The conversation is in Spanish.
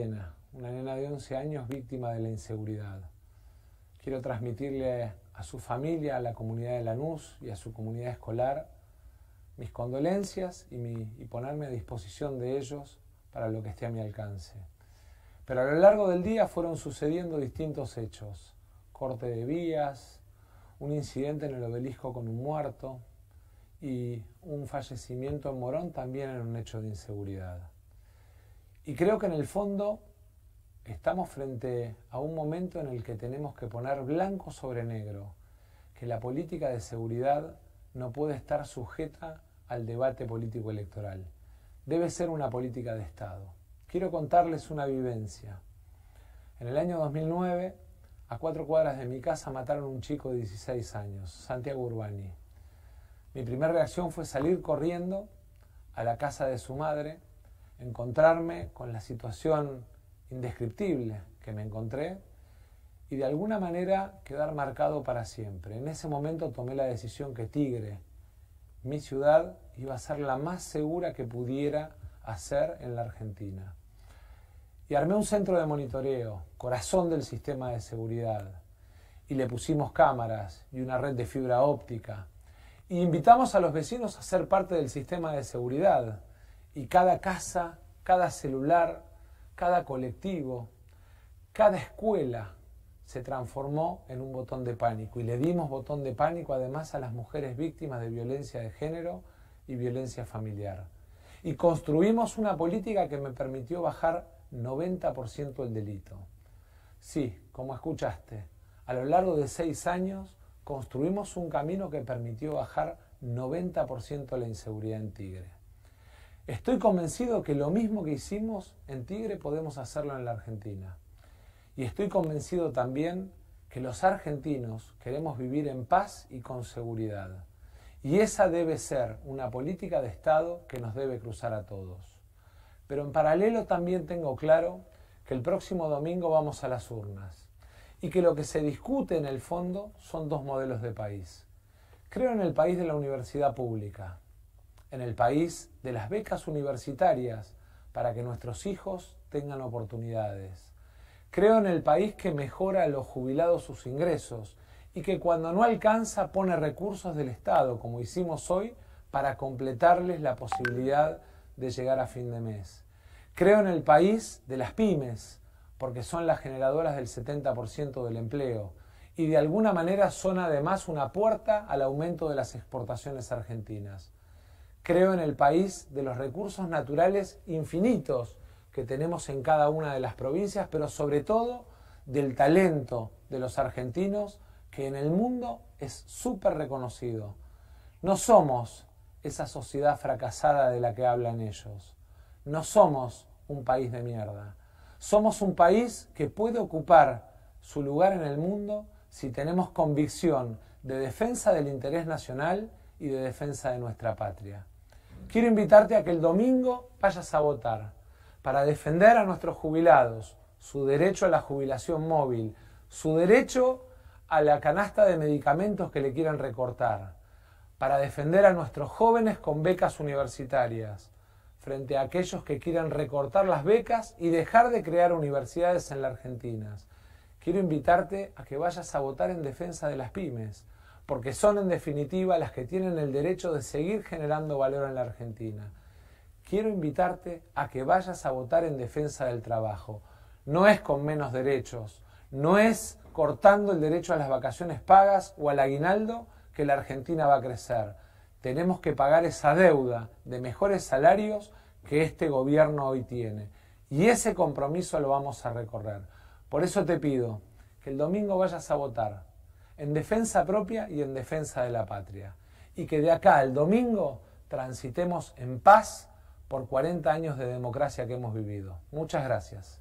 Magdalena, una nena de 11 años víctima de la inseguridad. Quiero transmitirle a su familia, a la comunidad de Lanús y a su comunidad escolar mis condolencias y ponerme a disposición de ellos para lo que esté a mi alcance. Pero a lo largo del día fueron sucediendo distintos hechos: corte de vías, un incidente en el obelisco con un muerto y un fallecimiento en Morón también en un hecho de inseguridad. Y creo que en el fondo estamos frente a un momento en el que tenemos que poner blanco sobre negro que la política de seguridad no puede estar sujeta al debate político electoral. Debe ser una política de Estado. Quiero contarles una vivencia. En el año 2009, a 4 cuadras de mi casa mataron a un chico de 16 años, Santiago Urbani. Mi primera reacción fue salir corriendo a la casa de su madre, encontrarme con la situación indescriptible que me encontré y de alguna manera quedar marcado para siempre. En ese momento tomé la decisión que Tigre, mi ciudad, iba a ser la más segura que pudiera hacer en la Argentina. Y armé un centro de monitoreo, corazón del sistema de seguridad, y le pusimos cámaras y una red de fibra óptica, y invitamos a los vecinos a ser parte del sistema de seguridad, y cada casa, cada celular, cada colectivo, cada escuela se transformó en un botón de pánico, y le dimos botón de pánico además a las mujeres víctimas de violencia de género y violencia familiar. Y construimos una política que me permitió bajar 90% el delito. Sí, como escuchaste, a lo largo de 6 años construimos un camino que permitió bajar 90% la inseguridad en Tigre. Estoy convencido que lo mismo que hicimos en Tigre podemos hacerlo en la Argentina. Y estoy convencido también que los argentinos queremos vivir en paz y con seguridad. Y esa debe ser una política de Estado que nos debe cruzar a todos. Pero en paralelo también tengo claro que el próximo domingo vamos a las urnas y que lo que se discute en el fondo son 2 modelos de país. Creo en el país de la universidad pública, en el país de las becas universitarias para que nuestros hijos tengan oportunidades. Creo en el país que mejora a los jubilados sus ingresos y que cuando no alcanza pone recursos del Estado, como hicimos hoy, para completarles la posibilidad de llegar a fin de mes. Creo en el país de las pymes, porque son las generadoras del 70% del empleo y de alguna manera son además una puerta al aumento de las exportaciones argentinas. Creo en el país de los recursos naturales infinitos que tenemos en cada una de las provincias, pero sobre todo del talento de los argentinos, que en el mundo es súper reconocido. No somos esa sociedad fracasada de la que hablan ellos. No somos un país de mierda. Somos un país que puede ocupar su lugar en el mundo si tenemos convicción de defensa del interés nacional y de defensa de nuestra patria. Quiero invitarte a que el domingo vayas a votar para defender a nuestros jubilados, su derecho a la jubilación móvil, su derecho a la canasta de medicamentos que le quieran recortar, para defender a nuestros jóvenes con becas universitarias, frente a aquellos que quieran recortar las becas y dejar de crear universidades en la Argentina. Quiero invitarte a que vayas a votar en defensa de las pymes, porque son en definitiva las que tienen el derecho de seguir generando valor en la Argentina. Quiero invitarte a que vayas a votar en defensa del trabajo. No es con menos derechos, no es cortando el derecho a las vacaciones pagas o al aguinaldo que la Argentina va a crecer. Tenemos que pagar esa deuda de mejores salarios que este gobierno hoy tiene. Y ese compromiso lo vamos a recorrer. Por eso te pido que el domingo vayas a votar en defensa propia y en defensa de la patria. Y que de acá al domingo transitemos en paz por 40 años de democracia que hemos vivido. Muchas gracias.